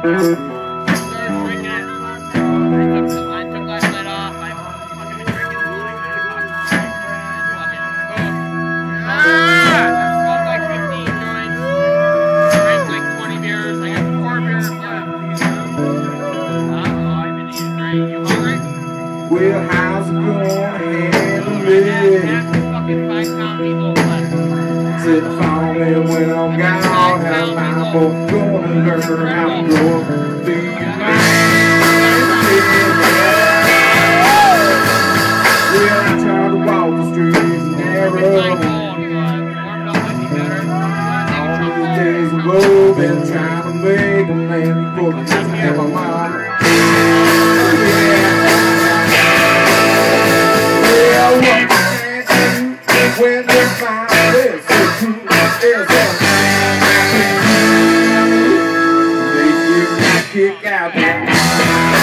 Well, how's it going? Sit phone in when I'm gone. How I'm both gonna learn how to grow. Be mine. Well, I try to walk the street narrow. All these days of woe, been trying to make a man before the time of my mom. When they find this, so true is a make you kick out.